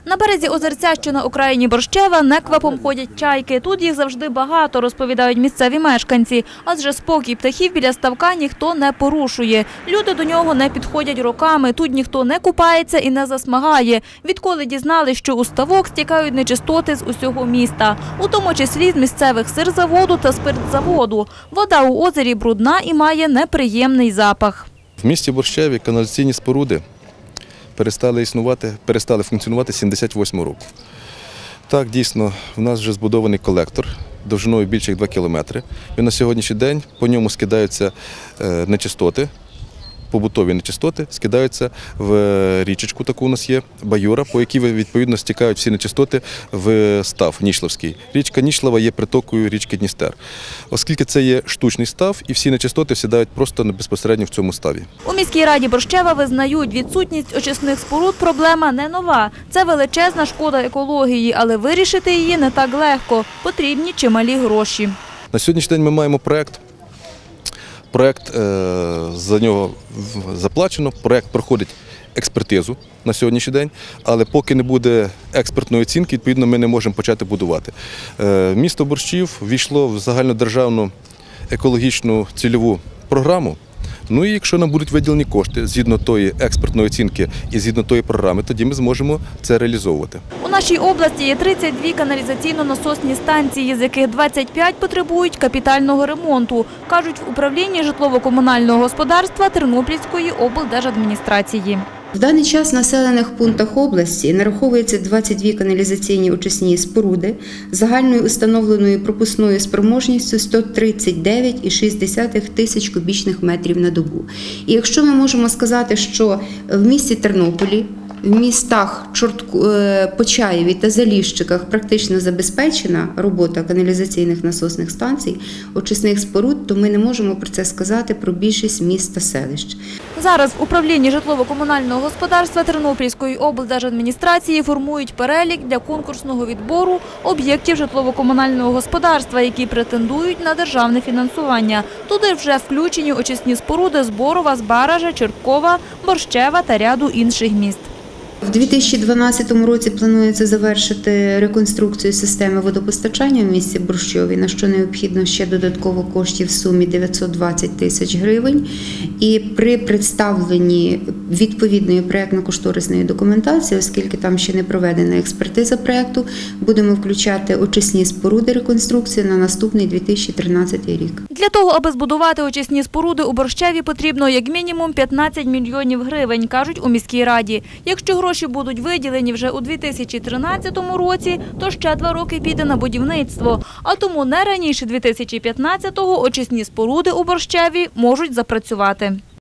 На березі озерця, що на окраїні Борщева, неквапом ходять чайки. Тут їх завжди багато, розповідають місцеві мешканці. Адже спокій птахів біля ставка ніхто не порушує. Люди до нього не підходять роками. Тут ніхто не купається і не засмагає. Відколи дізнались, що у ставок стікають нечистоти з усього міста. У тому числі з місцевих сирзаводу та спиртзаводу. Вода у озері брудна і має неприємний запах. В місті Борщеві каналізаційні споруди перестали функціонувати з 1978 року. Так, дійсно, в нас вже збудований колектор довжиною більше як 2 кілометри. І на сьогоднішній день по ньому скидаються нечистоти, побутові нечистоти, скидаються в річечку, таку у нас є, Баюра, по якій відповідно стікають всі нечистоти в став Нішловський. Річка Нішлова є притокою річки Дністер. Оскільки це є штучний став, і всі нечистоти сідають просто безпосередньо в цьому ставі. У міській раді Борщева визнають, відсутність очисних споруд – проблема не нова. Це величезна шкода екології, але вирішити її не так легко. Потрібні чималі гроші. На сьогоднішній день ми маємо проєкт. За нього заплачено, проєкт проходить експертизу на сьогоднішній день, але поки не буде експертної оцінки, відповідно, ми не можемо почати будувати. Місто Борщів ввійшло в загальнодержавну екологічну цільову програму. Ну і якщо нам будуть виділені кошти згідно тої експертної оцінки і згідно тої програми, тоді ми зможемо це реалізовувати. У нашій області є 32 каналізаційно-насосні станції, з яких 25 потребують капітального ремонту, кажуть в управлінні житлово-комунального господарства Тернопільської облдержадміністрації. В даний час в населених пунктах області нараховується 22 каналізаційні очисні споруди загальною установленою пропускною спроможністю 139,6 тисяч кубічних метрів на добу. І якщо ми можемо сказати, що в місті Тернополі, в містах Почаєві та Заліщиках практично забезпечена робота каналізаційних насосних станцій, очисних споруд, то ми не можемо про це сказати про більшість міст та селищ. Зараз в управлінні житлово-комунального господарства Тернопільської облдержадміністрації формують перелік для конкурсного відбору об'єктів житлово-комунального господарства, які претендують на державне фінансування. Туди вже включені очисні споруди з Борова, Збаража, Чорткова, Борщева та ряду інших міст. У 2012 році планується завершити реконструкцію системи водопостачання в місті Борщові, на що необхідно ще додатково коштів в сумі 920 тисяч гривень. І при представленні відповідної проєктно-кошторисної документації, оскільки там ще не проведена експертиза проєкту, будемо включати очисні споруди реконструкції на наступний 2013 рік. Для того, аби збудувати очисні споруди у Борщеві, потрібно як мінімум 15 мільйонів гривень, кажуть у міській раді. Якщо гроші будуть виділені вже у 2013 році, то ще 2 роки піде на будівництво. А тому не раніше 2015-го очисні споруди у Борщеві можуть запрацювати.